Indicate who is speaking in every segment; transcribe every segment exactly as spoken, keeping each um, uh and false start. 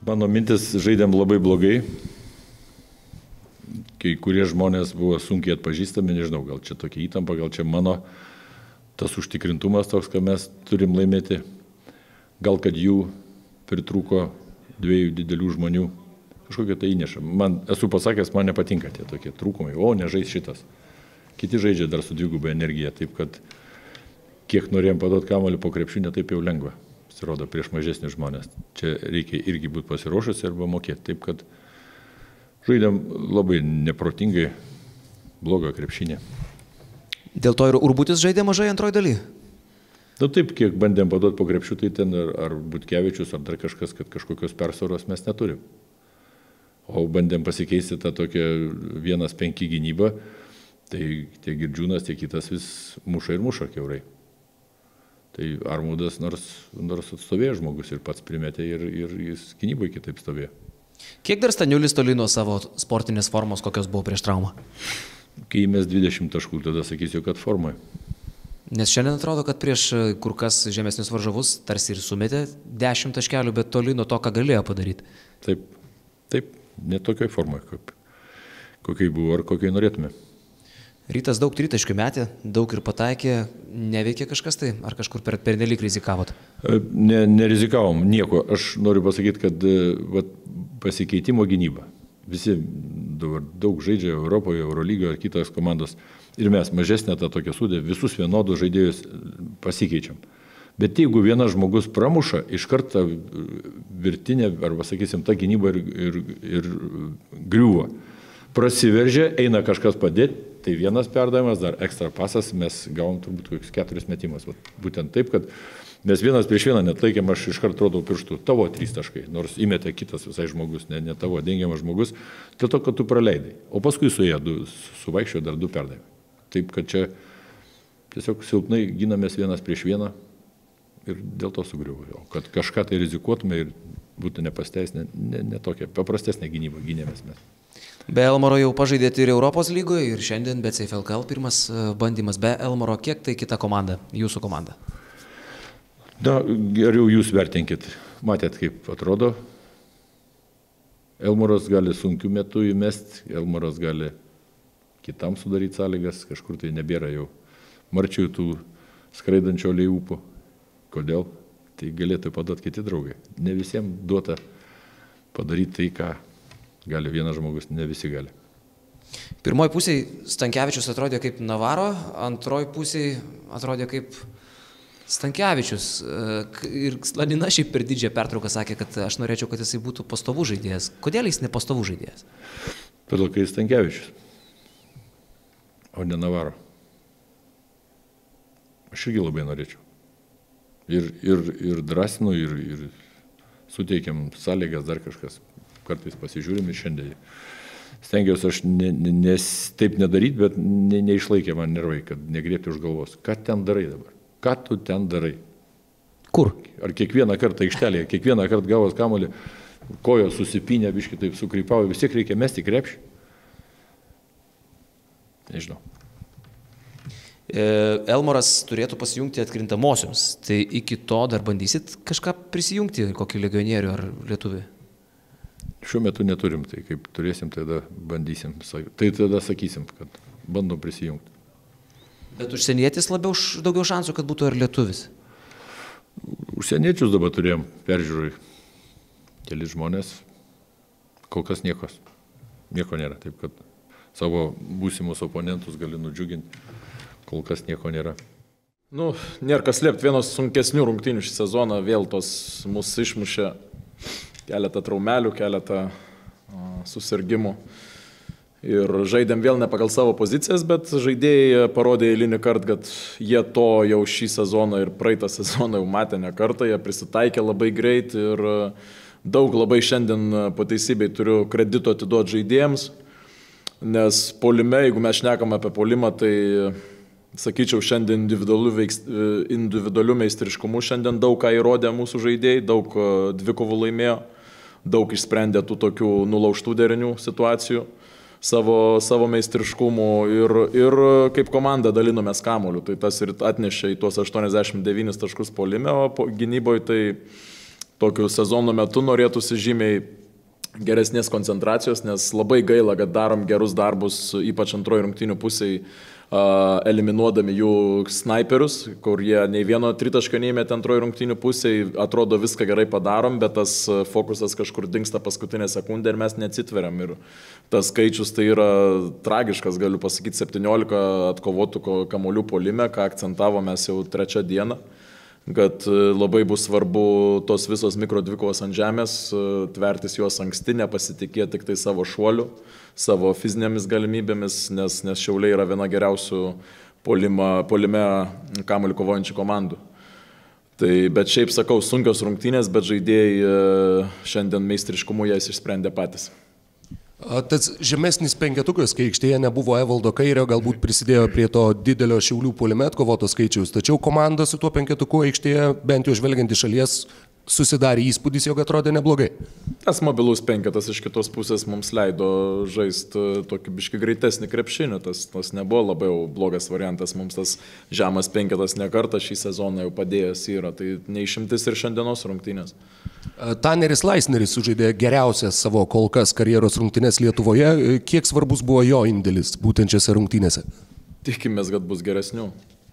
Speaker 1: Mano mintis, žaidėm labai blogai. Kai kurie žmonės buvo sunkiai atpažįstami, nežinau, gal čia tokia įtampa, gal čia mano tas užtikrintumas toks, kad mes turim laimėti. Gal kad jų pritrūko dviejų didelių žmonių. Kažkokia tai įneša. Man, esu pasakęs, man nepatinka tie tokie trūkumai. O, nežais šitas. Kiti žaidžia dar su dvigubai energija, taip kad kiek norėjom paduoti kamuolį po krepšių, ne taip jau lengva. Pasirodo prieš mažesnius žmonės. Čia reikia irgi būti pasiruošusi arba mokėti. Taip kad žaidėm labai neprotingai, blogą krepšinį.
Speaker 2: Dėl to ir Urbutis žaidė mažai antroji daly?
Speaker 1: Na taip, kiek bandėm paduoti po krepšių, tai ten ar, ar Butkevičius, ar dar kažkas, kad kažkokios persvaros mes neturim. O bandėm pasikeisti tą tokią vienas penki gynybą, tai tiek Girdžiūnas, tiek kitas vis muša ir muša kiaurai. Tai Armūdas nors, nors atstovėjo žmogus ir pats primetė ir, ir jis gynybai kitaip stovėjo.
Speaker 2: Kiek dar Staniulis toli nuo savo sportinės formos, kokios buvo prieš traumą?
Speaker 1: Kai mes dvidešimt taškų, tada sakysiu, kad formoje.
Speaker 2: Nes šiandien atrodo, kad prieš kur kas žemesnius varžovus tarsi ir sumetė dešimt taškelių, bet toli nuo to, ką galėjo padaryti.
Speaker 1: Taip, taip, ne tokioj formoje, kokiai buvo ar kokiai norėtume.
Speaker 2: Rytas daug tritaškių metė, daug ir pataikė, neveikė kažkas tai, ar kažkur per, per nelik rizikavot?
Speaker 1: Ne, nerizikavom nieko. Aš noriu pasakyti, kad vat, pasikeitimo gynyba. Visi daug, daug žaidžia Europoje, Eurolygoje ar kitos komandos. Ir mes mažesnę tą tokią sudė, visus vienodus žaidėjus pasikeičiam. Bet jeigu vienas žmogus pramuša, iš karto virtinė, arba sakysim, ta gynyba ir, ir, ir griūva. Prasiveržia, eina kažkas padėti. Tai vienas perdavimas, dar ekstra pasas, mes gavom turbūt kokius keturis metimus. Būtent taip, kad mes vienas prieš vieną netlaikėm, aš iš karto rodau pirštų, tavo trys taškai, nors įmetė kitas visai žmogus, ne, ne tavo dengiamas žmogus, dėl to, kad tu praleidai. O paskui su jie du, suvaikščiojo dar du perdavimai. Taip, kad čia tiesiog silpnai ginamės vienas prieš vieną ir dėl to sugriuvo. Kad kažką tai rizikuotume ir būtų nepasteisinę, ne, ne tokia paprastesnė gynyba gynėmės mes.
Speaker 2: Be Elmaro jau pažaidėte ir Europos lygoje, ir šiandien be C F L K L pirmas bandymas be Elmaro. Kiek tai kita komanda, jūsų komanda?
Speaker 1: Na, geriau jūs vertinkit. Matėt, kaip atrodo. Elmaras gali sunkių metų įmesti, Elmaras gali kitam sudaryti sąlygas, kažkur tai nebėra jau marčių tų skraidančio lėjūpų. Kodėl? Tai galėtų paduoti kiti draugai. Ne visiems duota padaryti tai, ką gali vienas žmogus, ne visi gali.
Speaker 2: Pirmoji pusėje Stankevičius atrodė kaip Navaro, antroji pusėje atrodė kaip Stankevičius. Ir Slanina šiaip per didžiąją pertrauką sakė, kad aš norėčiau, kad jisai būtų pastovų žaidėjas. Kodėl jis ne pastovų žaidėjas?
Speaker 1: Todėl, kai Stankevičius, o ne Navaro. Aš irgi labai norėčiau. Ir, ir, ir drąsinu, ir, ir suteikiam sąlygas dar kažkas. Kartais pasižiūrim ir šiandien. Stengiausi aš ne, ne, nes taip nedaryti, bet ne, neišlaikė man nervai, kad negriebti už galvos. Ką ten darai dabar? Ką tu ten darai?
Speaker 2: Kur?
Speaker 1: Ar kiekvieną kartą aikštelėje, kiekvieną kartą gavos kamuolį, kojos susipinę, biški taip sukrypavo, vis tiek reikia mesti krepšį? Nežinau.
Speaker 2: Elmaras turėtų pasijungti atkrintamosioms. Tai iki to dar bandysit kažką prisijungti, kokį legionierių ar lietuvį?
Speaker 1: Šiuo metu neturim, tai kaip turėsim, tada bandysim. Tai tada sakysim, kad bandom prisijungti.
Speaker 2: Bet užsienietis labiau daugiau šansų, kad būtų ir lietuvis?
Speaker 1: Užsieniečius dabar turėjom peržiūrai. Keli žmonės, kol kas nieko. Nieko nėra, taip kad savo būsimus oponentus gali nudžiuginti. Kol kas nieko nėra.
Speaker 3: Nu, nėra kas slėpti, vienos sunkesnių rungtynių šį sezoną, vėl tos mūsų išmušė. Keletą traumelių, keletą susirgymų. Ir žaidėm vėl ne pagal savo pozicijas, bet žaidėjai parodė eilinį kartą, kad jie to jau šį sezoną ir praeitą sezoną jau matė ne kartą, jie prisitaikė labai greit ir daug labai šiandien pateisybei turiu kredito atiduoti žaidėjams, nes puolime, jeigu mes šnekam apie puolimą, tai sakyčiau, šiandien individualių, veiks, individualių meistriškumų šiandien daug ką įrodė mūsų žaidėjai, daug dvikovų laimėjo, daug išsprendė tų tokių nulaužtų derinių situacijų savo, savo meistriškumų ir, ir kaip komanda dalinomės kamuoliu. Tai tas ir atnešė į tuos aštuoniasdešimt devynis taškus puolime, o gynyboje tai tokiu sezono metu norėtųsi žymiai geresnės koncentracijos, nes labai gaila, kad darom gerus darbus, ypač antroji rungtynių pusėje, eliminuodami jų snaiperius, kur jie nei vieno tritaško neįmėtė antroji rungtynių pusėje, atrodo viską gerai padarom, bet tas fokusas kažkur dingsta paskutinę sekundę ir mes neatsitveriam. Ir tas skaičius tai yra tragiškas, galiu pasakyti, septyniolika atkovotų kamuolių puolime, ką akcentavome jau trečią dieną, kad labai bus svarbu tos visos mikrodvikovos ant žemės, tvertis juos anksti, nepasitikėti tik tai savo šuoliu, savo fizinėmis galimybėmis, nes, nes Šiauliai yra viena geriausių puolime, puolime kamuolį kovojančių komandų. Tai, bet šiaip sakau, sunkios rungtynės, bet žaidėjai šiandien meistriškumu jas išsprendė patys.
Speaker 4: Tas žemesnis penketukas, kai aikštėje nebuvo Evaldo Kairio, galbūt prisidėjo prie to didelio Šiaulių puolime atkovoto skaičiaus, tačiau komanda su tuo penketuku aikštėje, bent jau žvelgiant iš šalies, susidarė įspūdis, jog atrodė neblogai.
Speaker 3: Tas mobilus penketas iš kitos pusės mums leido žaisti tokį biškį greitesnį krepšinį, tas, tas nebuvo labai blogas variantas, mums tas žemas penketas nekartą šį sezoną jau padėjęs yra, tai neišimtis ir šiandienos rungtynės.
Speaker 4: Taneris Laisneris sužaidė geriausias savo kol kas karjeros rungtynės Lietuvoje. Kiek svarbus buvo jo indėlis būtent šiose rungtynėse?
Speaker 3: Tikimės, kad bus geresnių.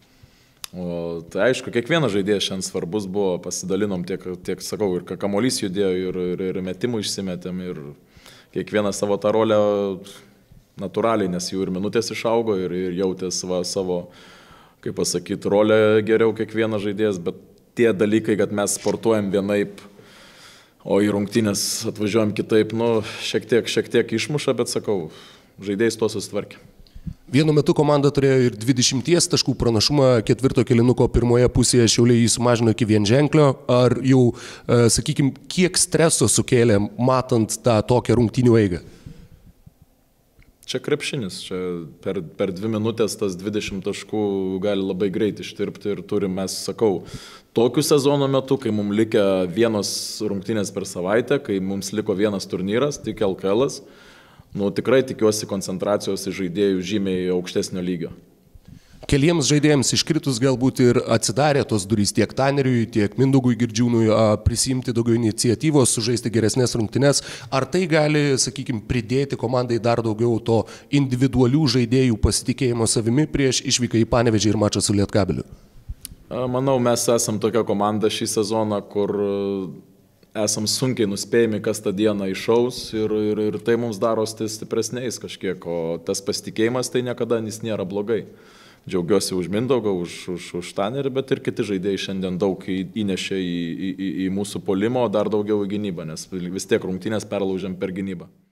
Speaker 3: O tai aišku, kiekvienas žaidėjas šiandien svarbus buvo, pasidalinom tiek, tiek sakau, ir kamuolys judėjo, ir, ir, ir metimų išsimetėm, ir kiekvieną savo tą rolę natūraliai, nes jų ir minutės išaugo, ir, ir jautės va, savo, kaip pasakyti, rolę geriau kiekvienas žaidėjas, bet tie dalykai, kad mes sportuojam vienaip, o į rungtynės atvažiuojam kitaip, nu, šiek tiek, šiek tiek išmuša, bet sakau, žaidėjas to susitvarkė.
Speaker 4: Vienu metu komanda turėjo ir dvidešimties taškų pranašumą, ketvirto kėlinuko pirmoje pusėje Šiauliai jį sumažino iki vienženklio. Ar jau, sakykime, kiek streso sukėlė matant tą tokią rungtynių eigą?
Speaker 3: Čia krepšinis, čia per, per dvi minutės tas dvidešimt taškų gali labai greit ištirpti ir turim, mes sakau, tokiu sezono metu, kai mums likia vienos rungtynės per savaitę, kai mums liko vienas turnyras, tik L K L-as, nu, tikrai tikiuosi koncentracijos į žaidėjų žymiai aukštesnio lygio.
Speaker 4: Keliems žaidėjams iškritus galbūt ir atsidarė tos durys tiek Taneriui, tiek Mindaugui Girdžiūnui prisimti daugiau iniciatyvos, sužaisti geresnės rungtynes. Ar tai gali, sakykime, pridėti komandai dar daugiau to individualių žaidėjų pasitikėjimo savimi prieš išvyką į Panevėžį ir mačą su Lietkabeliu?
Speaker 3: Manau, mes esam tokia komanda šį sezoną, kur esam sunkiai nuspėjami, kas tą dieną išaus ir, ir, ir tai mums daro stipresniais kažkiek, o tas pasitikėjimas tai niekada jis nėra blogai. Džiaugiuosi už Mindaugą, už, už, už Tanerį, bet ir kiti žaidėjai šiandien daug įnešė į, į, į mūsų puolimą, o dar daugiau į gynybą, nes vis tiek rungtynės perlaužiam per gynybą.